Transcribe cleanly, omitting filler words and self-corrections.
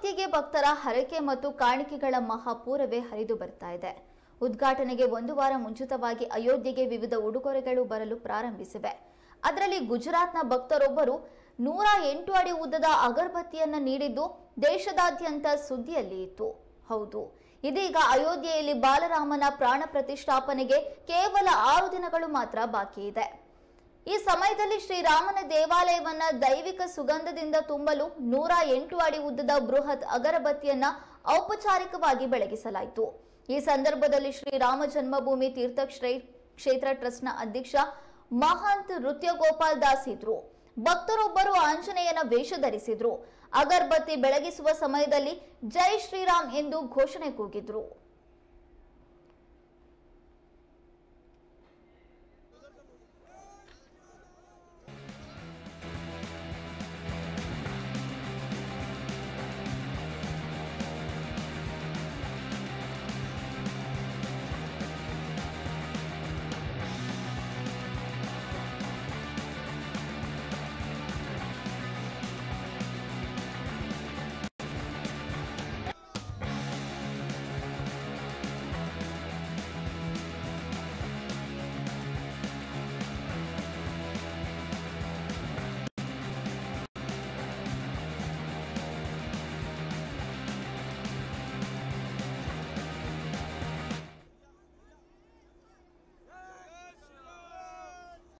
ಅಯೋಧ್ಯೆಗೆ ಭಕ್ತರ ಹರಕೆ ಮತ್ತು ಕಾಣಿಕೆಗಳ ಮಹಾಪೂರವೇ ಹರಿದು ಬರ್ತಾ ಇದೆ. ಉದ್ಘಾಟನೆಗೆ ಒಂದು ವಾರ ಮುಂಚಿತವಾಗಿ ಅಯೋಧ್ಯೆಗೆ ವಿವಿಧ ಉಡುಗೊರೆಗಳು ಬರಲು ಪ್ರಾರಂಭಿಸಿವೆ. ಅದರಲ್ಲಿ ಗುಜರಾತ್ನ ಭಕ್ತರೊಬ್ಬರು 108 ಅಡಿ ಉದ್ದದ ಅಗರಬತ್ತಿಯನ್ನು ನೀಡಿದ್ದು ದೇಶದಾದ್ಯಂತ ಸುದ್ದಿಯಲ್ಲಿ ಇತ್ತು. ಹೌದು, ಇದೀಗ ಅಯೋಧ್ಯೆಯಲ್ಲಿ ಬಾಲರಾಮನ ಪ್ರಾಣ ಪ್ರತಿಷ್ಠಾಪನೆಗೆ ಕೇವಲ 6 ದಿನಗಳು ಮಾತ್ರ ಬಾಕಿ ಇದೆ. ಈ ಸಮಯದಲ್ಲಿ ಶ್ರೀರಾಮನ ದೇವಾಲಯವನ್ನ ದೈವಿಕ ಸುಗಂಧದಿಂದ ತುಂಬಲು 108 ಅಡಿ ಉದ್ದದ ಬೃಹತ್ ಅಗರಬತ್ತಿಯನ್ನ ಔಪಚಾರಿಕವಾಗಿ ಬೆಳಗಿಸಲಾಯಿತು. ಈ ಸಂದರ್ಭದಲ್ಲಿ ಶ್ರೀರಾಮ ಜನ್ಮಭೂಮಿ ತೀರ್ಥ ಕ್ಷೇತ್ರ ಟ್ರಸ್ಟ್ನ ಅಧ್ಯಕ್ಷ ಮಹಂತ್ ನೃತ್ಯ ಗೋಪಾಲ್ ದಾಸ್ ಇದ್ರು. ಭಕ್ತರೊಬ್ಬರು ಆಂಜನೇಯನ ವೇಷ ಧರಿಸಿದ್ರು. ಅಗರಬತ್ತಿ ಬೆಳಗಿಸುವ ಸಮಯದಲ್ಲಿ ಜೈ ಶ್ರೀರಾಮ್ ಎಂದು ಘೋಷಣೆ ಕೂಗಿದ್ರು.